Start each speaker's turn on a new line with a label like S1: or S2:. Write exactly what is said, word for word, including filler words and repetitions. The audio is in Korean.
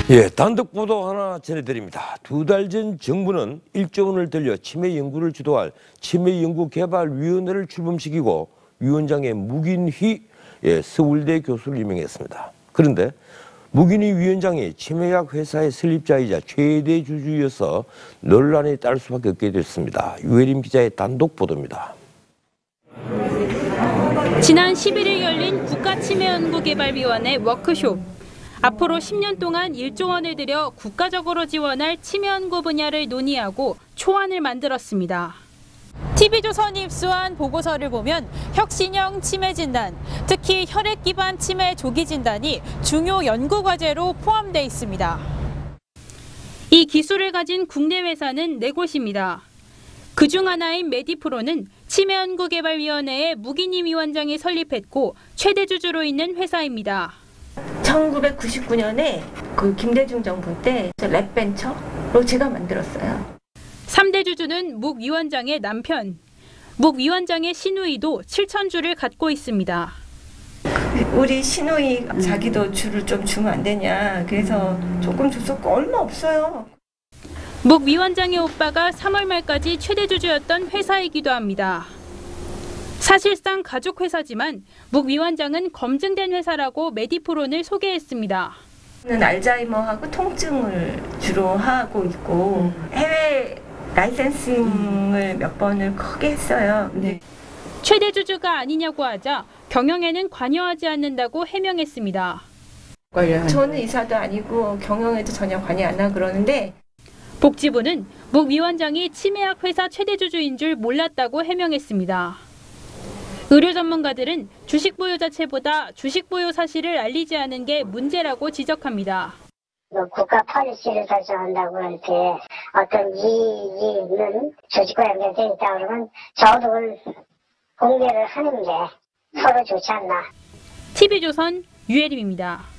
S1: 예, 단독 보도 하나 전해드립니다. 두 달 전 정부는 일조 원을 들여 치매 연구를 주도할 치매연구개발위원회를 출범시키고 위원장에 묵인희 예, 서울대 교수를 임명했습니다. 그런데 묵인희 위원장이 치매약 회사의 설립자이자 최대 주주여서 논란에 따를 수밖에 없게 됐습니다. 유혜림 기자의 단독 보도입니다.
S2: 지난 십일일 열린 국가치매연구개발위원회 워크숍. 앞으로 십 년 동안 일조 원을 들여 국가적으로 지원할 치매 연구 분야를 논의하고 초안을 만들었습니다. 티비조선이 입수한 보고서를 보면 혁신형 치매 진단, 특히 혈액 기반 치매 조기 진단이 중요 연구 과제로 포함되어 있습니다. 이 기술을 가진 국내 회사는 네 곳입니다. 그중 하나인 메디프로는 치매연구개발위원회의 묵인희 위원장이 설립했고 최대 주주로 있는 회사입니다.
S3: 천구백구십구 년에 그 김대중 정부 때 랩벤처로 제가 만들었어요.
S2: 삼 대 주주는 묵 위원장의 남편. 묵 위원장의 시누이도 칠천 주를 갖고 있습니다.
S3: 우리 시누이 자기도 주를 좀 주면 안 되냐. 그래서 조금 줬었고 얼마 없어요.
S2: 묵 위원장의 오빠가 삼월 말까지 최대 주주였던 회사이기도 합니다. 사실상 가족 회사지만 묵 위원장은 검증된 회사라고 메디프론을 소개했습니다.
S3: 알츠하이머하고 통증을 주로 하고 있고 해외 라이센싱을 몇 번을 크게 했어요. 네.
S2: 최대 주주가 아니냐고 하자 경영에는 관여하지 않는다고 해명했습니다.
S3: 저는 의사도 아니고 경영에도 전혀 관여 안 하고 그러는데
S2: 복지부는 묵 위원장이 치매약 회사 최대 주주인 줄 몰랐다고 해명했습니다. 의료 전문가들은 주식 보유 자체보다 주식 보유 사실을 알리지 않은 게 문제라고 지적합니다.
S4: 국가 폴리시를 설정한다고 이렇게 어떤 이익이 있는 조직과 연결되어 있다 그러면 저도 그걸 공개를 하는 게 서로 좋지 않나.
S2: 티비조선 유혜림입니다.